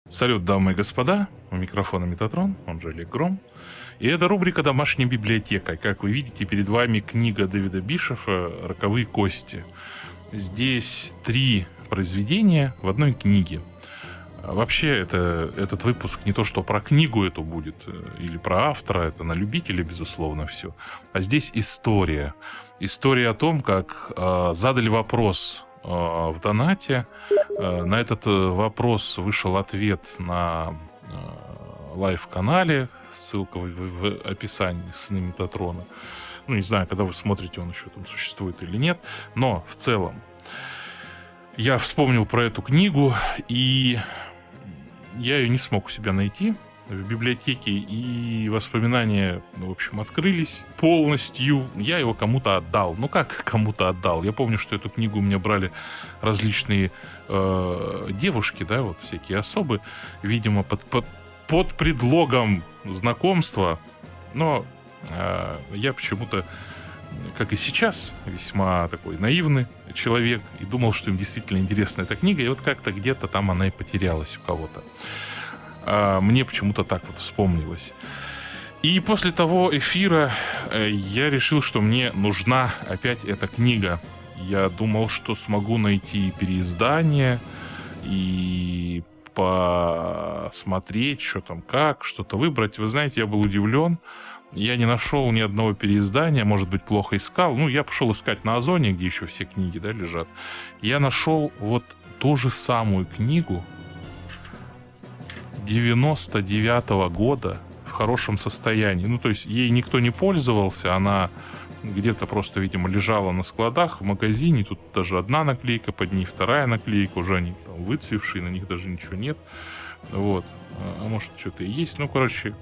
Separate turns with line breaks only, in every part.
Салют, дамы и господа, у микрофона Метатрон, он же Олег Гром. И это рубрика «Домашняя библиотека». Как вы видите, перед вами книга Дэвида Бишофа «Роковые кости». Здесь 3 произведения в одной книге. Вообще, этот выпуск не то, что про книгу эту будет, или про автора, это на любителя, безусловно, все. А здесь история. История о том, как задали вопрос в донате. На этот вопрос вышел ответ на лайв-канале. Ссылка в описании «Сны Метатрона». Ну, не знаю, когда вы смотрите, он еще там существует или нет. Но в целом я вспомнил про эту книгу, и я ее не смог у себя найти в библиотеке, и воспоминания, в общем, открылись полностью. Я его кому-то отдал. Ну, как кому-то отдал? Я помню, что эту книгу у меня брали различные девушки, да, вот всякие особы, видимо, под предлогом знакомства. Но я почему-то, как и сейчас, весьма такой наивный человек, и думал, что им действительно интересна эта книга, и вот как-то где-то там она и потерялась у кого-то. Мне почему-то так вот вспомнилось. И после того эфира я решил, что мне нужна опять эта книга. Я думал, что смогу найти переиздание и посмотреть, что там как, что-то выбрать. Вы знаете, я был удивлен. Я не нашел ни одного переиздания, может быть, плохо искал. Ну, я пошел искать на Озоне, где еще все книги, да, лежат. Я нашел вот ту же самую книгу 99-го года в хорошем состоянии. Ну, то есть ей никто не пользовался, она где-то просто, видимо, лежала на складах в магазине. Тут даже одна наклейка под ней, вторая наклейка, уже они там выцвевшие, на них даже ничего нет. Вот. А может, что-то и есть. Ну, короче,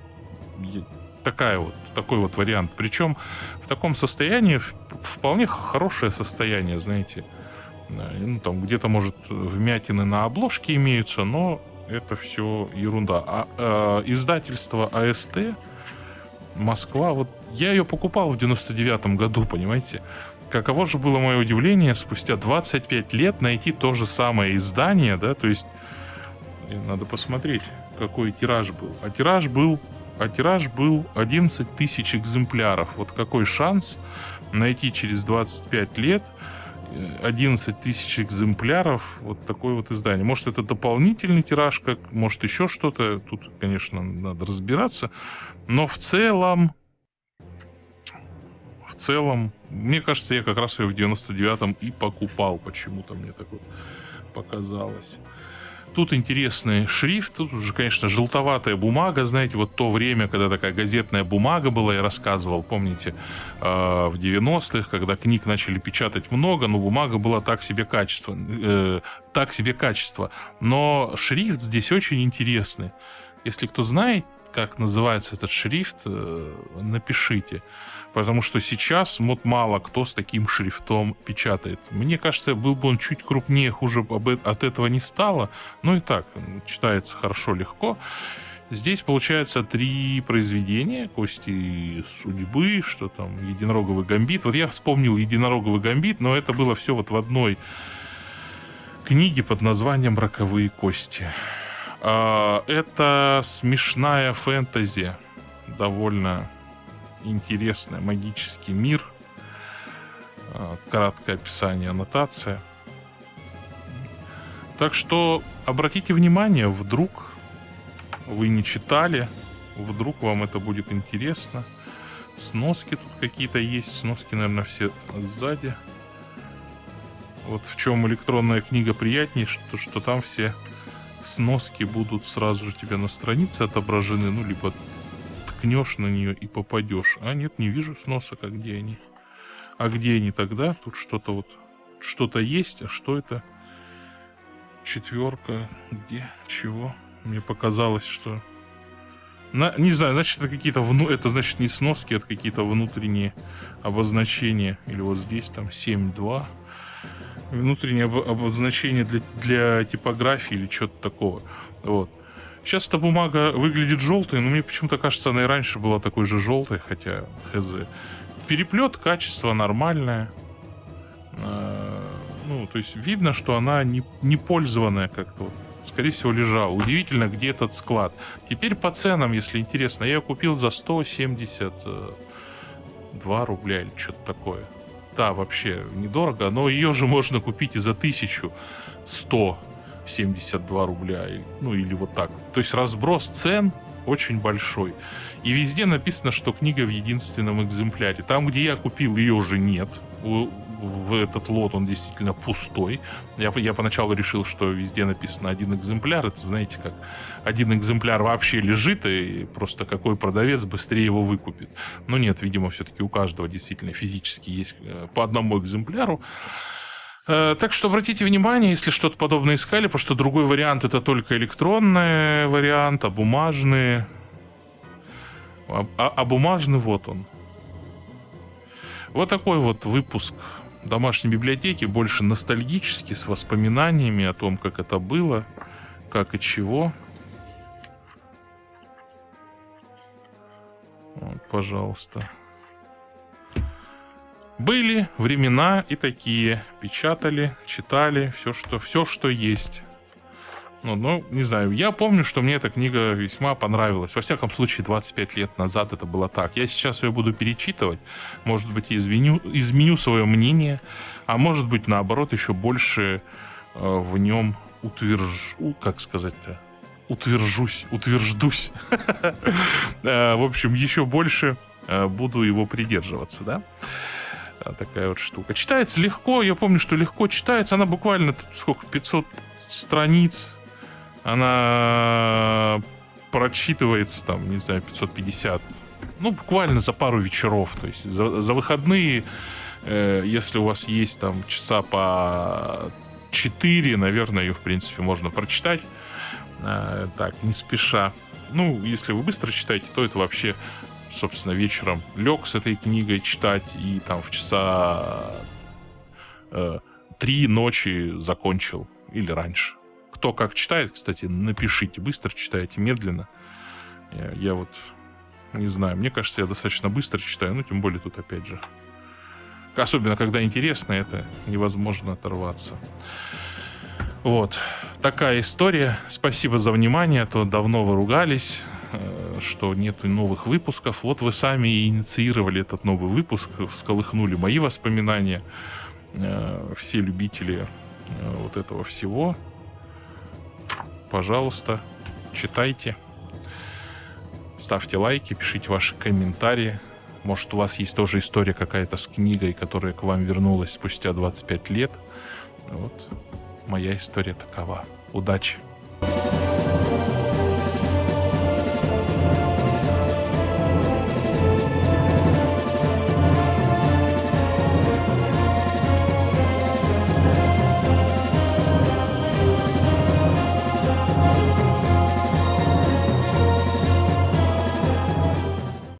такой вот вариант. Причем в таком состоянии вполне хорошее состояние, знаете. Ну, там где-то, может, вмятины на обложке имеются, но это все ерунда. Издательство АСТ Москва, вот я ее покупал в 99-м году, понимаете? Каково же было мое удивление спустя 25 лет найти то же самое издание, да, то есть надо посмотреть, какой тираж был. А тираж был 11 тысяч экземпляров. Вот какой шанс найти через 25 лет 11 тысяч экземпляров вот такое вот издание. Может, это дополнительный тираж, может, еще что-то. Тут, конечно, надо разбираться. Но в целом, мне кажется, я как раз ее в 99-м и покупал. Почему-то мне так вот показалось. Тут интересный шрифт, тут уже, конечно, желтоватая бумага, знаете, вот то время, когда такая газетная бумага была, я рассказывал, помните, в 90-х, когда книг начали печатать много, но бумага была так себе качество. Но шрифт здесь очень интересный. Если кто знает, как называется этот шрифт, напишите. Потому что сейчас вот мало кто с таким шрифтом печатает. Мне кажется, был бы он чуть крупнее, хуже от этого не стало. Но и так, читается хорошо, легко. Здесь, получается, 3 произведения. «Кости судьбы», что там, «Единороговый гамбит». Вот я вспомнил «Единороговый гамбит», но это было все вот в одной книге под названием «Роковые кости». Это смешная фэнтези, довольно интересная, магический мир. Краткое описание, аннотация. Так что обратите внимание, вдруг вы не читали, вдруг вам это будет интересно. Сноски тут какие-то есть, сноски, наверное, все сзади. Вот в чем электронная книга приятнее, что там все сноски будут сразу же тебе на странице отображены, ну, либо ткнешь на нее и попадешь. А нет, не вижу сносок, а где они? А где они тогда? Тут что-то есть, а что это? 4, где? Чего? Мне показалось, что... Не знаю, значит, это какие-то... Это, значит, не сноски, это какие-то внутренние обозначения. Или вот здесь там 7.2. Внутреннее обозначение для типографии или чего-то такого. Вот. Сейчас эта бумага выглядит желтой, но мне почему-то кажется, она и раньше была такой же желтой, хотя хз. Переплет, качество нормальное. Ну, то есть видно, что она не пользованная как-то. Вот. Скорее всего, лежала. Удивительно, где этот склад. Теперь по ценам, если интересно. Я ее купил за 172 рубля или что-то такое. Да, вообще недорого, но ее же можно купить и за 1172 рубля. Ну, или вот так. То есть разброс цен очень большой. И везде написано, что книга в единственном экземпляре. Там, где я купил, ее уже нет. В этот лот он действительно пустой. Я поначалу решил, что везде написано один экземпляр. Это, знаете, как один экземпляр вообще лежит, и просто какой продавец быстрее его выкупит. Но нет, видимо, все-таки у каждого действительно физически есть по одному экземпляру. Так что обратите внимание, если что-то подобное искали, потому что другой вариант — это только электронный вариант, а бумажный... А бумажный вот он. Вот такой вот выпуск домашней библиотеки, больше ностальгический, с воспоминаниями о том, как это было, как и чего. Вот, пожалуйста. Были времена и такие. Печатали, читали, все, что есть. Ну, не знаю, я помню, что мне эта книга весьма понравилась. Во всяком случае, 25 лет назад это было так. Я сейчас ее буду перечитывать. Может быть, изменю свое мнение. А может быть, наоборот, еще больше в нем утверждусь. В общем, еще больше буду его придерживаться, да? Такая вот штука. Читается легко. Я помню, что легко читается. Она буквально, 500 страниц. Она прочитывается, там, не знаю, 550. Ну, буквально за пару вечеров. То есть за выходные, если у вас есть там часа по 4, наверное, ее, в принципе, можно прочитать. Так, не спеша. Ну, если вы быстро читаете, то это вообще, собственно, вечером лег с этой книгой читать и там в часа 3 ночи закончил или раньше. Кто как читает, кстати, напишите, быстро читаете, медленно. Я вот не знаю, мне кажется, я достаточно быстро читаю, ну, тем более тут опять же. Особенно, когда интересно, это невозможно оторваться. Вот, такая история. Спасибо за внимание, а то давно вы ругались, что нету новых выпусков. Вот вы сами и инициировали этот новый выпуск, всколыхнули мои воспоминания. Все любители вот этого всего. Пожалуйста, читайте, ставьте лайки, пишите ваши комментарии. Может, у вас есть тоже история какая-то с книгой, которая к вам вернулась спустя 25 лет. Вот моя история такова. Удачи!